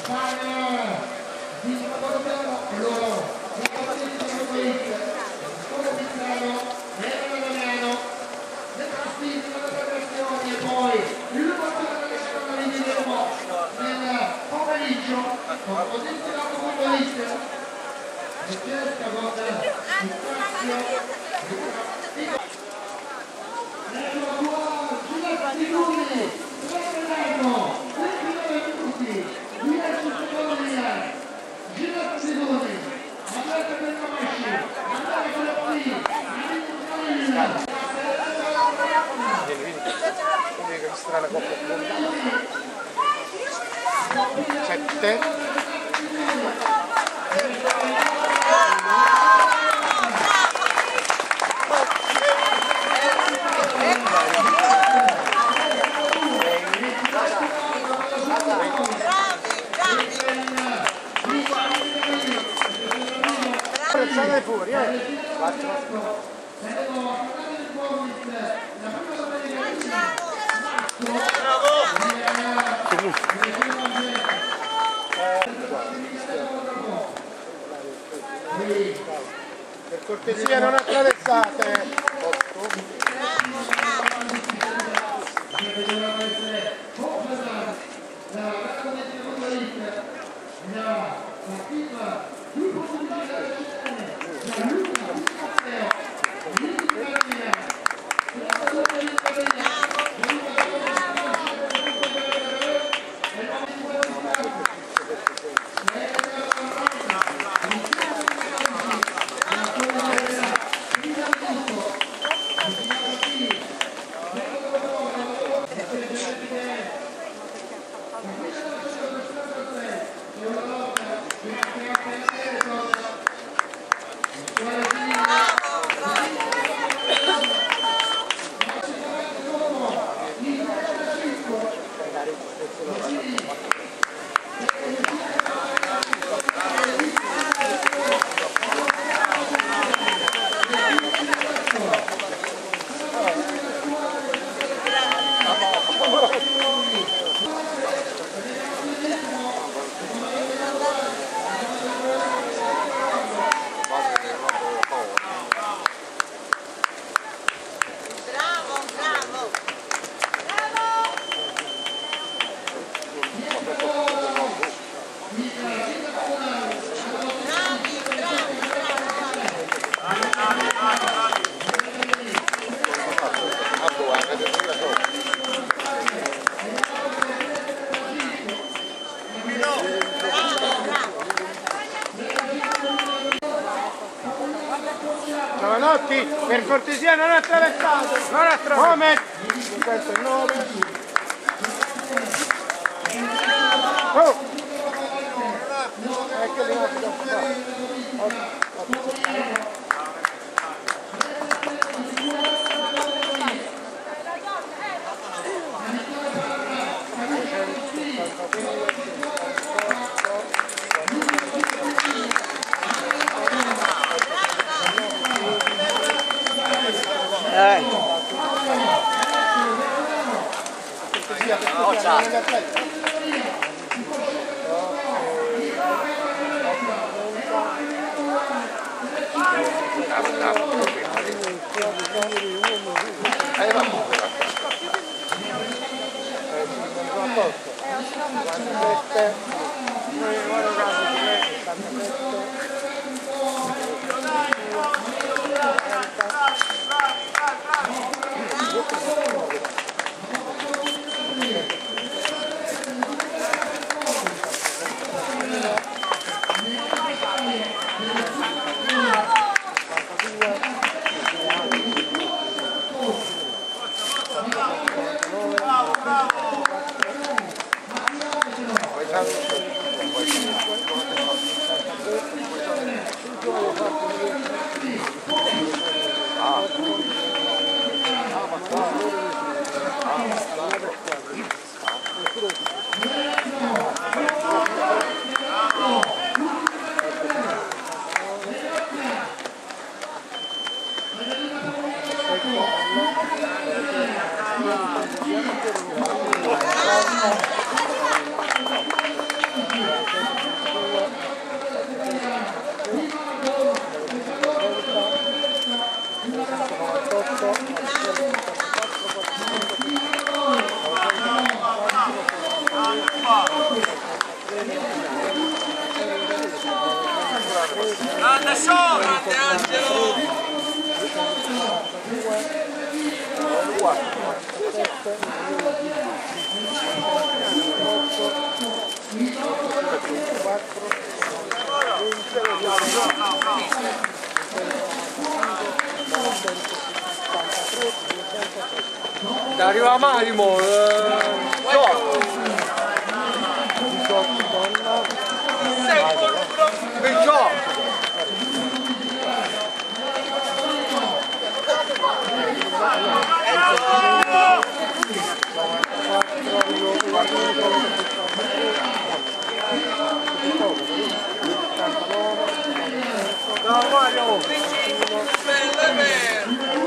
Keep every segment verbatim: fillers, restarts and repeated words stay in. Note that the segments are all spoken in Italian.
Sette. Sale fuori, eh! Per cortesia non attraversate. Giovanotti, per cortesia non attraversate! Non attraversate! Come? Questo è il nome. Oh! Ecco di nuovo. Đây. Ôi trời. Arriva Marimo, eh, diciotto donna, diciotto. No, Mario! Bella, bella!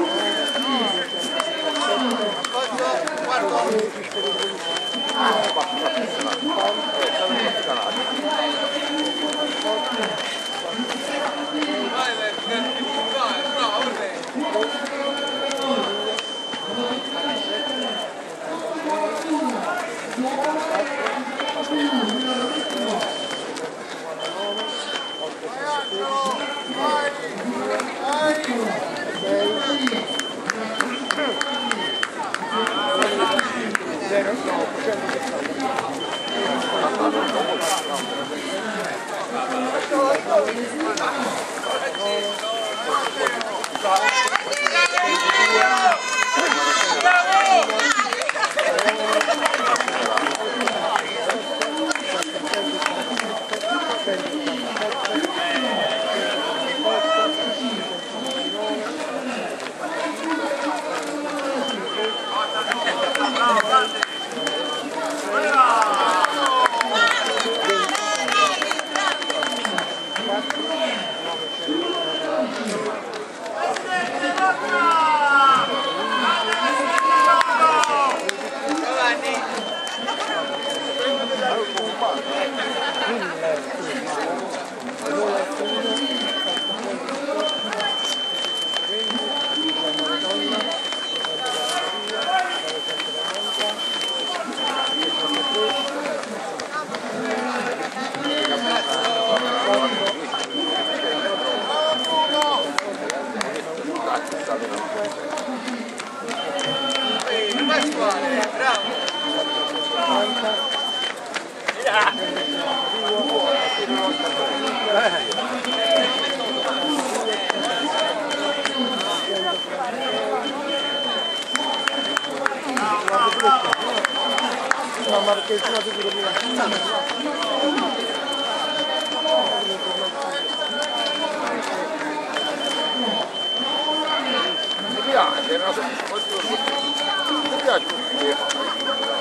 una marchesina di mi piace, non so, mi piace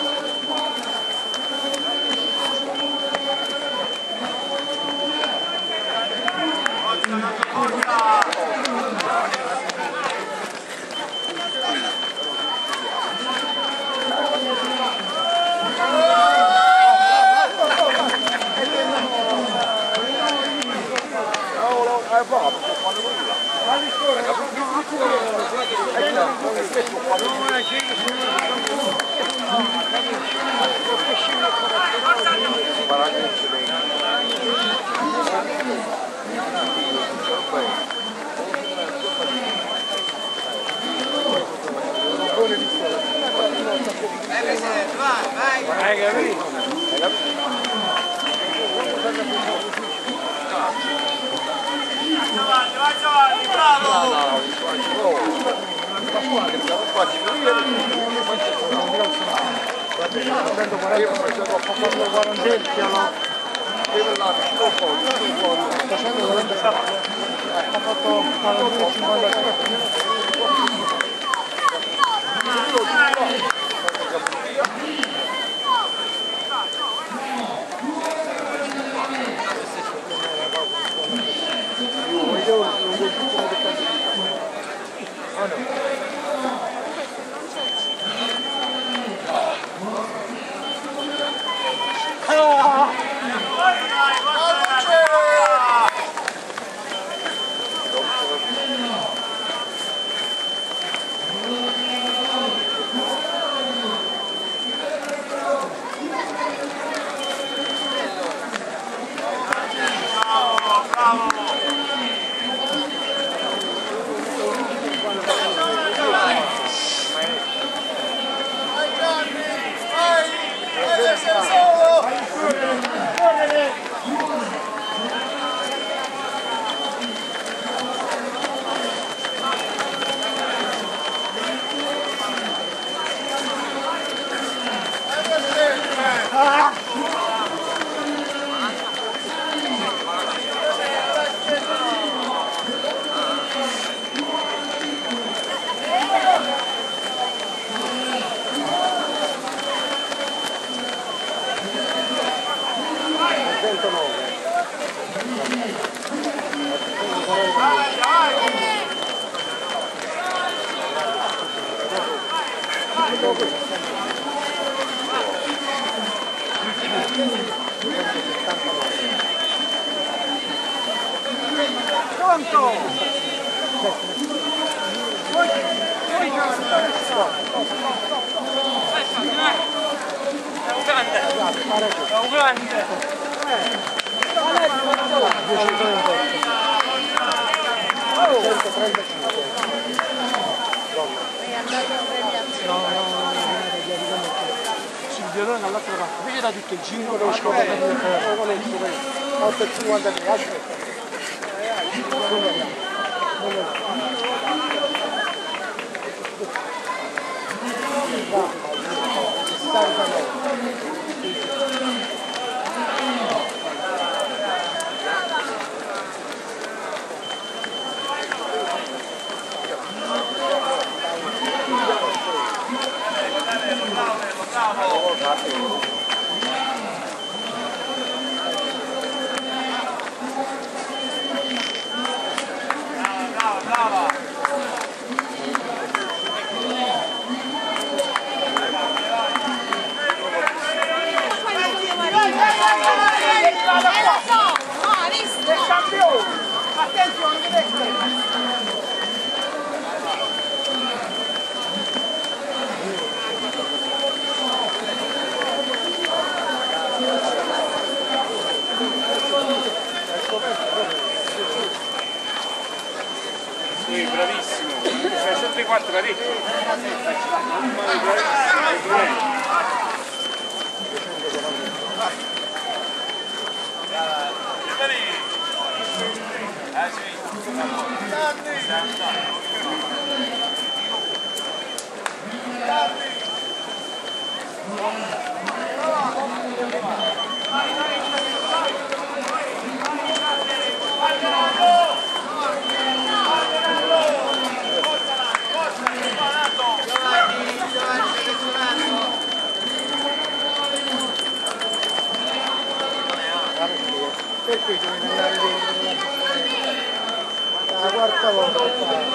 Vai, vai, capito? Giovanni, vai Giovanni, bravo! pronto! È un grande! È un grande! centotrentacinque. No, no, no, Silvio non dall'altra parte, vedi da tutto il cinque lo scopre otto e cinquantatré, aspetta. Sì, bravissimo, sei sempre quattro parecchi. Perché dovete andare dentro la quarta volta?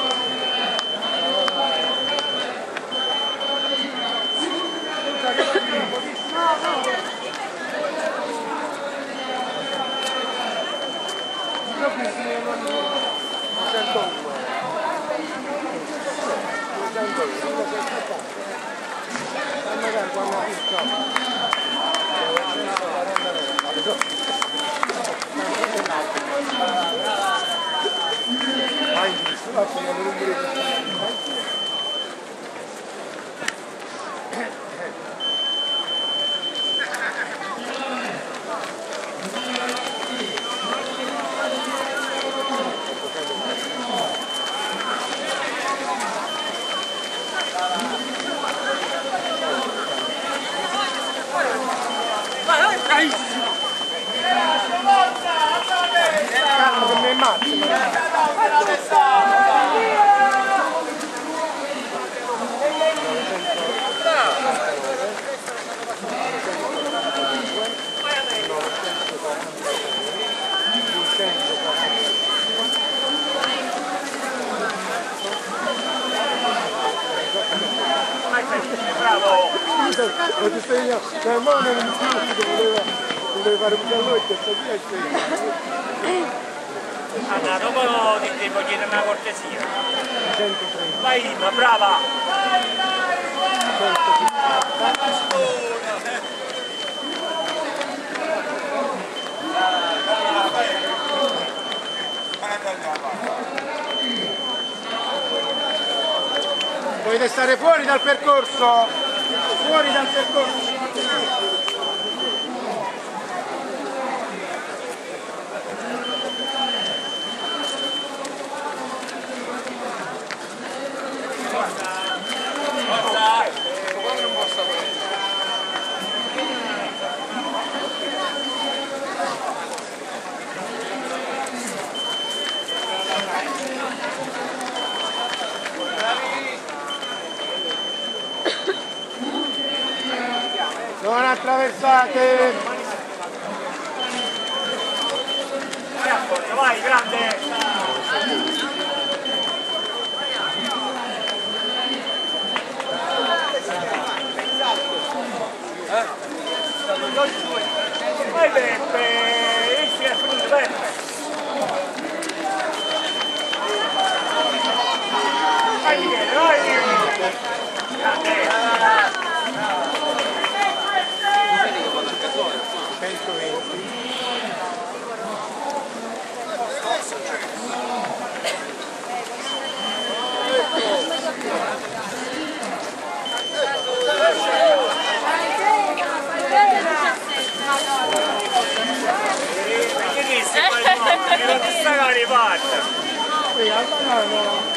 Calma che mi ammazzo. Bravo! Lo ti stai io, cioè ma non mi piace, voleva, voleva fare un giallotto e sta via. Anna, dopo ti devo chiedere una cortesia. centotrenta. Vai, ma brava! Dovete stare fuori dal percorso! Fuori dal percorso! Non attraversate! Vai, grande! Vai Beppe! Esci è finito Beppe! lì, al banano.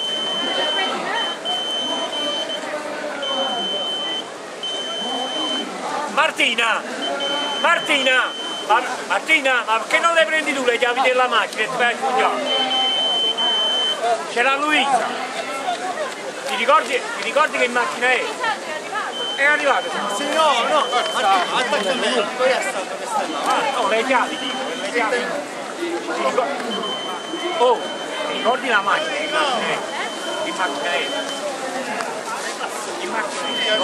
Martina! Martina! Mar Martina, ma perché non le prendi tu le chiavi della macchina e ti vai a pugnare? C'era Luisa! Ti ricordi, ti ricordi che in macchina è? È arrivato? Sì, no, no, attacca a me, poi è stato che stai là. Ah, no, le chiavi dico, le chiavi. Ti ricordi? Oh, ti ricordi la macchina? In macchina è? In macchina è? In macchina è?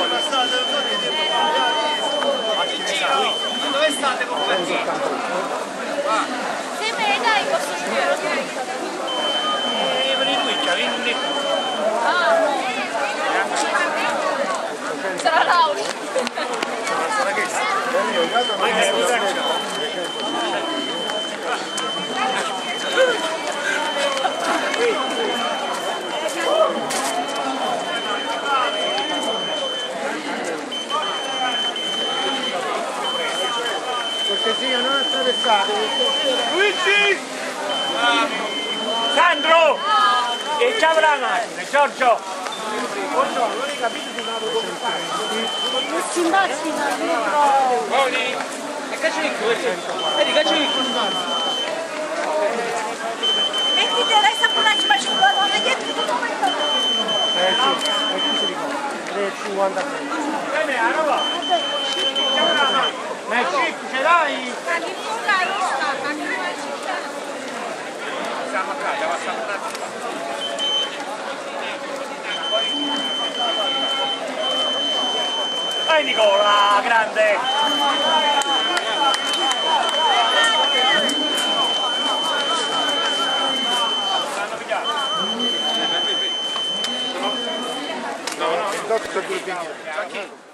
Dove state con questo? Se me ne dai posso scrivere. Eh, per il Luigi, vieni Ah, sarà Laura. Cortesia, non attraversate. Luigi! Sandro! E ci avrà la macchina, Giorgio! Buongiorno, non hai capito di nuovo come fare? Non si imbastina, Buoni! E cacciavicchio, vedi, cacciavicchio! mettiti adesso a pure ma ci vuole una dietro tutto questo. Eh sì, e chi si ricorda? tre cinquantasei. E me la roba! Ci avrà la macchina! Ma è chip, ce l'hai? Ma di fuga rossa, ma che vuoi città? Siamo a casa, passiamo un attimo. Vai Nicola, grande! Stanno pigliando? No, no, il doctor Gulbini.